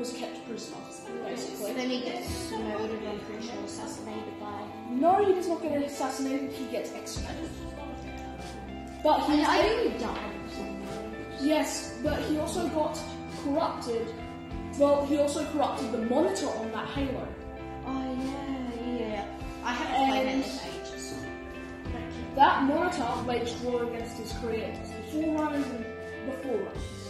was kept prisoner, basically. Then he gets murdered, I'm pretty sure, assassinated by... No, he does not get assassinated, he gets executed. But he... I think he died or something. Yes, but he also got corrupted. Well, he also corrupted the monitor on that Halo. Oh, yeah. I haven't played it in ages. That monitor waged war against his creators, the Forerunners and the Forerunners.